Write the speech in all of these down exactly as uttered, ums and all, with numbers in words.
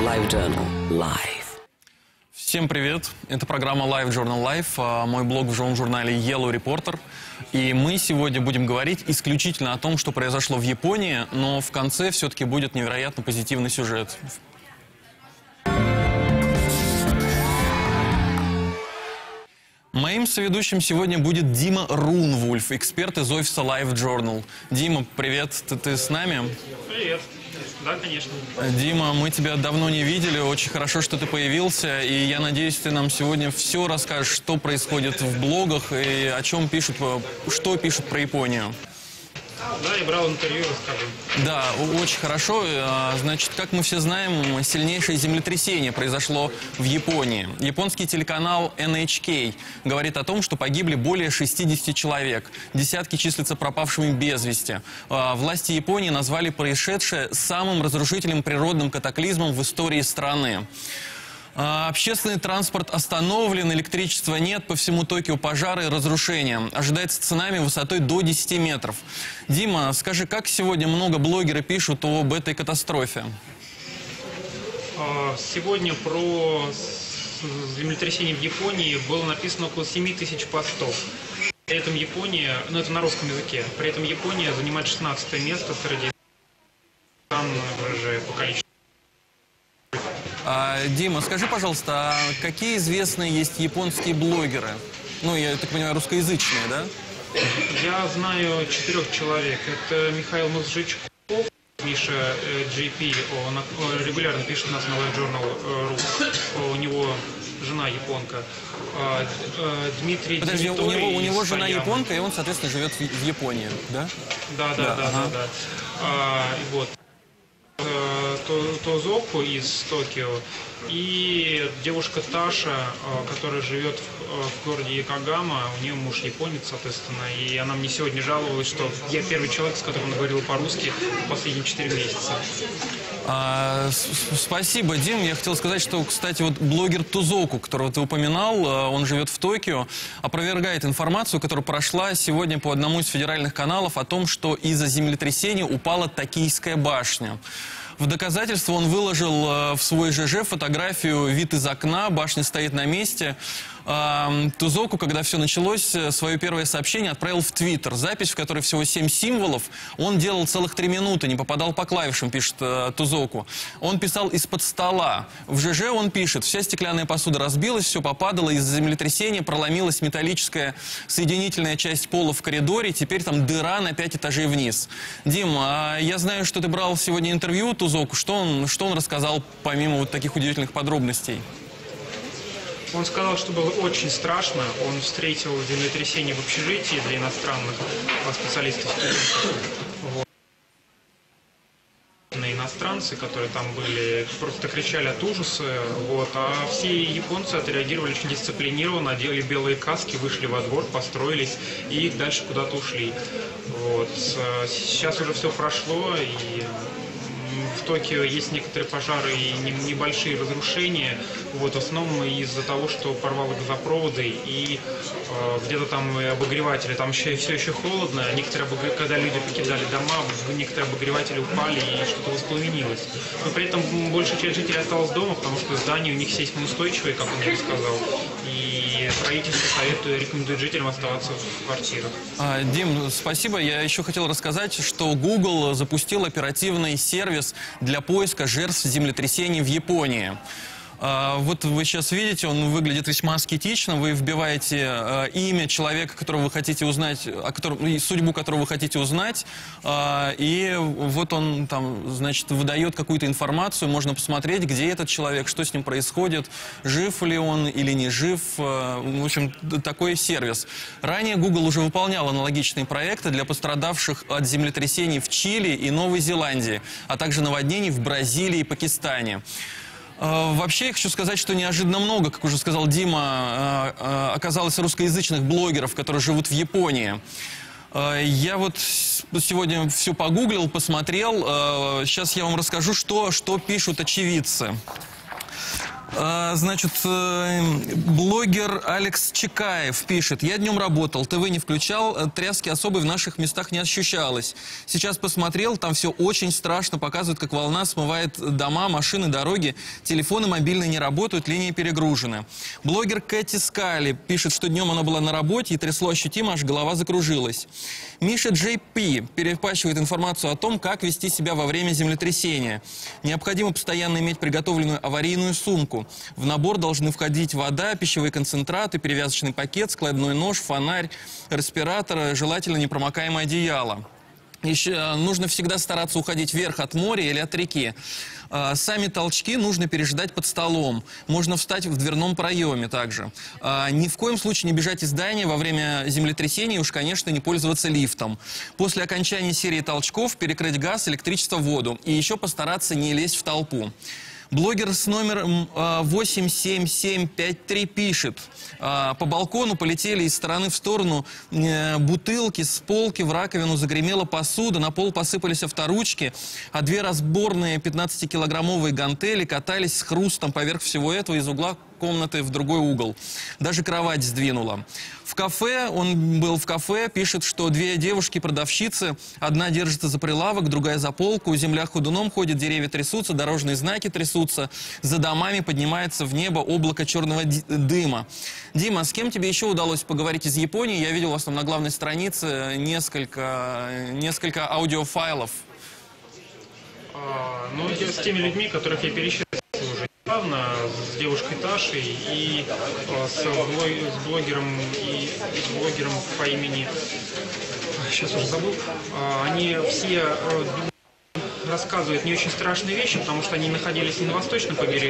LiveJournal Live. Всем привет! Это программа LiveJournal Live, мой блог в журнале Yellow Reporter. И мы сегодня будем говорить исключительно о том, что произошло в Японии, но в конце все-таки будет невероятно позитивный сюжет. Моим соведущим сегодня будет Дима Рунвульф, эксперт из офиса LiveJournal. Дима, привет, ты, ты с нами? Привет. Да, конечно. Дима, мы тебя давно не видели, очень хорошо, что ты появился, и я надеюсь, ты нам сегодня все расскажешь, что происходит в блогах и о чем пишут, что пишут про Японию. Да, я брал интервью, расскажу. Да, очень хорошо. Значит, как мы все знаем, сильнейшее землетрясение произошло в Японии. Японский телеканал эн эйч кей говорит о том, что погибли более шестидесяти человек. Десятки числятся пропавшими без вести. Власти Японии назвали происшедшее самым разрушительным природным катаклизмом в истории страны. Общественный транспорт остановлен, электричества нет, по всему Токио пожары и разрушения. Ожидается цунами высотой до десяти метров. Дима, скажи, как сегодня много блогеров пишут об этой катастрофе? Сегодня про землетрясение в Японии было написано около семи тысяч постов. При этом Япония, ну это на русском языке, при этом Япония занимает шестнадцатое место среди стран же по количеству. А, Дима, скажи, пожалуйста, а какие известные есть японские блогеры? Ну, я так понимаю, русскоязычные, да? Я знаю четырех человек. Это Михаил Музжичков, Миша э, джей пи, он э, регулярно пишет у нас на LiveJournal.ru. У него жена японка. А, э, Дмитрий Подожди, у него, у него жена Саяма. японка, и он, соответственно, живет в, в Японии, да? Да, да, Да, да, ага. да, да. А, вот. Тозоку из Токио и девушка Таша, которая живет в, в городе Якогама, у нее муж японец, соответственно, и она мне сегодня жаловалась, что я первый человек, с которым она говорила по-русски в последние четыре месяца. А, спасибо, Дим. Я хотел сказать, что, кстати, вот блогер Тузоку, которого ты упоминал, он живет в Токио, опровергает информацию, которая прошла сегодня по одному из федеральных каналов о том, что из-за землетрясения упала Токийская башня. В доказательство он выложил в свой ЖЖ фотографию, вид из окна, башня стоит на месте. Тузоку, когда все началось, свое первое сообщение отправил в Твиттер. Запись, в которой всего семь символов, он делал целых три минуты, не попадал по клавишам, пишет Тузоку. Он писал из-под стола. В ЖЖ он пишет: вся стеклянная посуда разбилась, все попадало, из-за землетрясения проломилась металлическая соединительная часть пола в коридоре, теперь там дыра на пять этажей вниз. Дим, а я знаю, что ты брал сегодня интервью Тузоку. Что он, что он рассказал, помимо вот таких удивительных подробностей? Он сказал, что было очень страшно. Он встретил землетрясение в общежитии для иностранных специалистов. Вот. Иностранцы, которые там были, просто кричали от ужаса. Вот. А все японцы отреагировали очень дисциплинированно, одели белые каски, вышли во двор, построились и дальше куда-то ушли. Вот. Сейчас уже все прошло, и в Токио есть некоторые пожары и небольшие разрушения, вот, в основном из-за того, что порвало газопроводы и э, где-то там обогреватели, там еще, все еще холодно, некоторые, когда люди покидали дома, некоторые обогреватели упали и что-то воспламенилось. Но при этом большая часть жителей осталась дома, потому что здания у них сейсмоустойчивые, как он мне сказал, и правительство советует, рекомендует жителям оставаться в квартирах. А, Дим, спасибо. Я еще хотел рассказать, что Google запустил оперативный сервис для поиска жертв землетрясений в Японии. Вот вы сейчас видите, он выглядит весьма аскетично. Вы вбиваете э, имя человека, которого вы хотите узнать, о котором, судьбу которого вы хотите узнать, э, и вот он там, значит, выдает какую-то информацию. Можно посмотреть, где этот человек, что с ним происходит, жив ли он или не жив. Э, в общем, такой сервис. Ранее Google уже выполнял аналогичные проекты для пострадавших от землетрясений в Чили и Новой Зеландии, а также наводнений в Бразилии и Пакистане. Вообще, я хочу сказать, что неожиданно много, как уже сказал Дима, оказалось русскоязычных блогеров, которые живут в Японии. Я вот сегодня все погуглил, посмотрел. Сейчас я вам расскажу, что, что пишут очевидцы. А, значит, э, блогер Алекс Чекаев пишет: я днем работал, ТВ не включал, тряски особой в наших местах не ощущалось. Сейчас посмотрел, там все очень страшно, показывают, как волна смывает дома, машины, дороги, телефоны мобильные не работают, линии перегружены. Блогер Кэти Скали пишет, что днем она была на работе и трясло ощутимо, аж голова закружилась. Миша Джей Пи перепащивает информацию о том, как вести себя во время землетрясения. Необходимо постоянно иметь приготовленную аварийную сумку. В набор должны входить вода, пищевые концентраты, перевязочный пакет, складной нож, фонарь, респиратор, желательно непромокаемое одеяло. Еще нужно всегда стараться уходить вверх от моря или от реки. Сами толчки нужно переждать под столом. Можно встать в дверном проеме также. Ни в коем случае не бежать из здания во время землетрясения, уж, конечно, не пользоваться лифтом. После окончания серии толчков перекрыть газ, электричество, воду. И еще постараться не лезть в толпу. Блогер с номером восемь семь семь пять три пишет: по балкону полетели из стороны в сторону бутылки, с полки в раковину загремела посуда, на пол посыпались авторучки, а две разборные пятнадцатикилограммовые гантели катались с хрустом поверх всего этого из угла комнаты в другой угол. Даже кровать сдвинула. В кафе, он был в кафе, пишет, что две девушки-продавщицы, одна держится за прилавок, другая за полку, земля ходуном ходит, деревья трясутся, дорожные знаки трясутся, за домами поднимается в небо облако черного дыма. Дима, с кем тебе еще удалось поговорить из Японии? Я видел у вас там на главной странице несколько, несколько аудиофайлов. А, ну, с теми людьми, которых я перечислил уже недавно, с девушкой Ташей и а, с, блог, с блогером и с блогером по имени, сейчас уже забыл, а, они все а, рассказывают не очень страшные вещи, потому что они находились не на восточном побережье,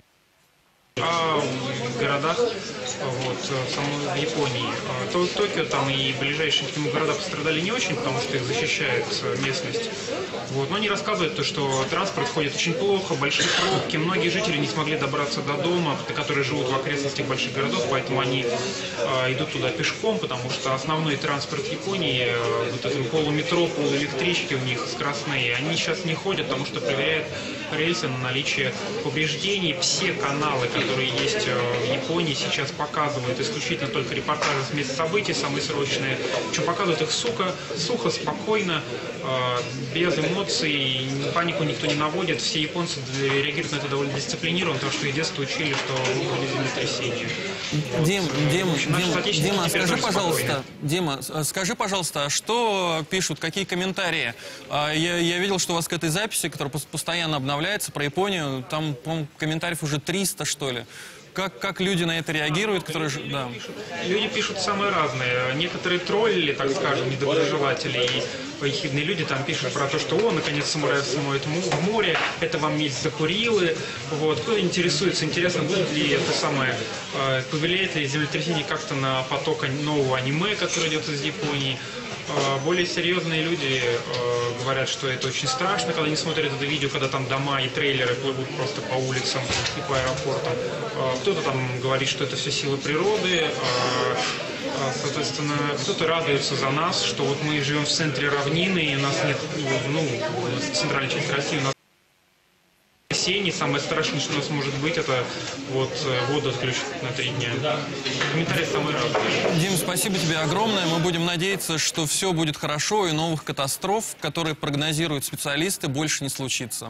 а в городах, вот, в самой Японии. То, Токио там и ближайшие к нему города пострадали не очень, потому что их защищает местность. Вот. Но они рассказывают, то, что транспорт ходит очень плохо, большие пробки, многие жители не смогли добраться до дома, которые живут в окрестностях больших городов, поэтому они э, идут туда пешком, потому что основной транспорт Японии, э, вот это полуметро, полуэлектрички у них скоростные, они сейчас не ходят, потому что проверяют рельсы на наличие повреждений. Все каналы, которые есть в Японии, сейчас показывают исключительно только репортажи с мест событий, самые срочные. Причем показывают их сухо, сухо, спокойно, без эмоций, панику никто не наводит. Все японцы реагируют на это довольно дисциплинированно, потому что их детство учили, что выходит землетрясение. Дим, вот. Дим, общем, Дим, Дима, скажи, пожалуйста, спокойно. Дима, скажи, пожалуйста, что пишут, какие комментарии? Я, я видел, что у вас к этой записи, которая постоянно обновляется, про Японию, там, по-моему, комментариев уже триста, что ли. Как, как люди на это реагируют, которые... Люди, да. пишут, люди пишут самые разные. Некоторые тролли, так скажем, недоброжелатели и ехидные люди там пишут про то, что о, наконец самураев смоет в море, это вам месть за Курилы. Вот. Кто интересуется, интересно, будет ли это самое, э, повлияет ли землетрясение как-то на поток нового аниме, который идет из Японии. Более серьезные люди э, говорят, что это очень страшно, когда они смотрят это видео, когда там дома и трейлеры плывут просто по улицам и по аэропортам. Э, кто-то там говорит, что это все силы природы. Э, э, соответственно, кто-то радуется за нас, что вот мы живем в центре равнины, и у нас нет, ну, центральной части России, у нас осенний, самое страшное, что у нас может быть, это вот воду отключат на три дня. Комментарии самые разные. Дим, спасибо тебе огромное. Мы будем надеяться, что все будет хорошо и новых катастроф, которые прогнозируют специалисты, больше не случится.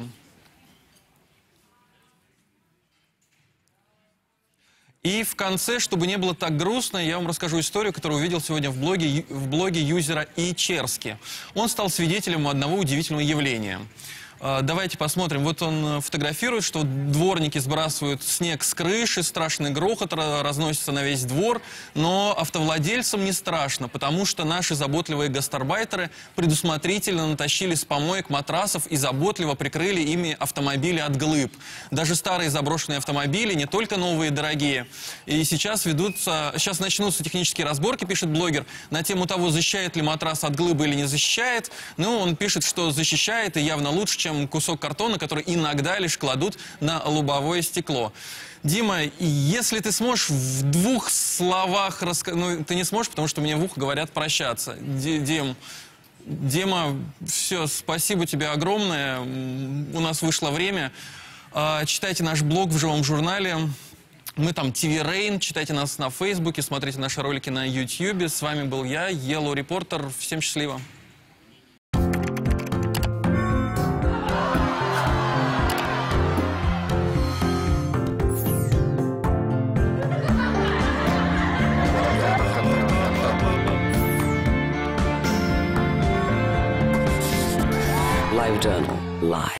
И в конце, чтобы не было так грустно, я вам расскажу историю, которую увидел сегодня в блоге, в блоге юзера Ичерски. Он стал свидетелем одного удивительного явления. Давайте посмотрим. Вот он фотографирует, что дворники сбрасывают снег с крыши, страшный грохот разносится на весь двор, но автовладельцам не страшно, потому что наши заботливые гастарбайтеры предусмотрительно натащили с помоек матрасов и заботливо прикрыли ими автомобили от глыб. Даже старые заброшенные автомобили, не только новые дорогие. И сейчас ведутся, сейчас начнутся технические разборки, пишет блогер, на тему того, защищает ли матрас от глыбы или не защищает. Ну, он пишет, что защищает и явно лучше, чем чем кусок картона, который иногда лишь кладут на лобовое стекло. Дима, если ты сможешь в двух словах рассказать... Ну, ты не сможешь, потому что мне в ухо говорят прощаться. Дим, Дима, все, спасибо тебе огромное. У нас вышло время. Читайте наш блог в живом журнале. Мы там ти ви Rain, читайте нас на Фейсбуке, смотрите наши ролики на Ютьюбе. С вами был я, Yellow Reporter. Всем счастливо. LiveJournal, live.